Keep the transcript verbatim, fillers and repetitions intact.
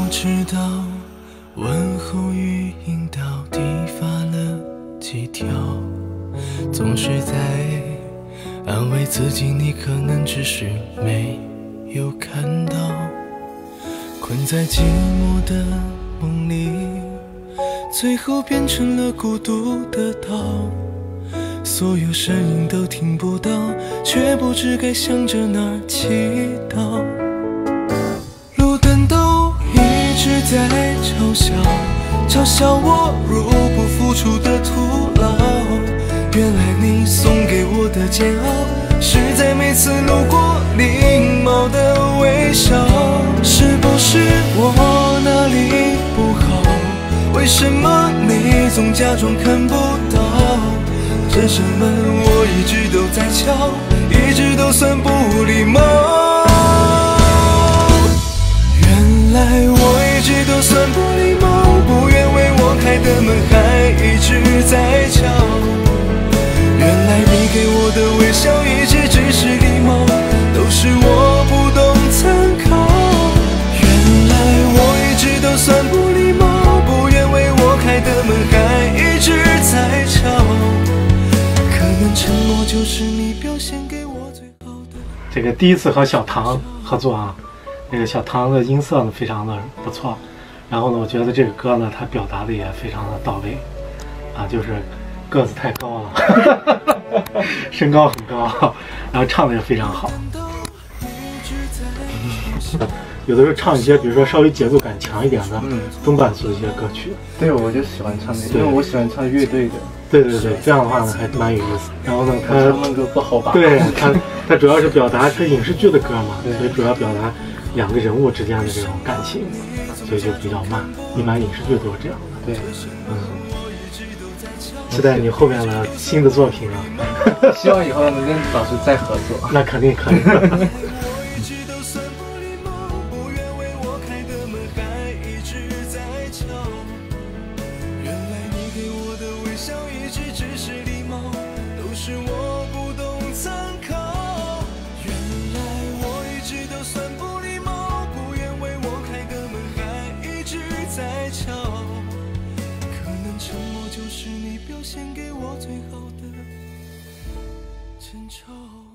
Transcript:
知道问候语音到底发了几条，总是在安慰自己，你可能只是没有看到，困在寂寞的梦里，最后变成了孤独的岛，所有声音都听不到，却不知该向着哪儿祈祷。路灯都一直在嘲笑，嘲笑我入不敷出的徒劳。原来你送给我的煎熬，是在每次路过礼貌的微笑。是不是我哪里不好？为什么你总假装看不到？这扇门我一直都在敲，一直都算不礼貌。原来我一直都算不礼貌，不愿为我开的门还一直在敲。原来你给我的微笑一直只是礼貌，都是我不懂参考。原来我一直都算不礼貌，不愿为我开的门还一直在敲。可能沉默就是你表现给我最好的。 这个第一次和小唐合作啊，那个小唐的音色呢非常的不错，然后呢，我觉得这个歌呢，他表达的也非常的到位，啊，就是个子太高了，身高很高，然后唱的也非常好。有的时候唱一些，比如说稍微节奏感强一点的嗯中版族的一些歌曲， 对，我就喜欢唱那个，因为我喜欢唱乐队的。 对对对，这样的话呢还蛮有意思。然后呢，他唱那个不好吧？ 对他，他主要是表达他影视剧的歌嘛， 对所以主要表达两个人物之间的这种感情，所以就比较慢。一般影视剧都是这样的。 对， 嗯，期待你后面的新的作品啊！ 希望以后能跟老师再合作。 那肯定可以。 是我不懂参考，原来我一直都算不礼貌，不愿为我开个门还一直在敲。可能沉默就是你表现给我最好的争吵。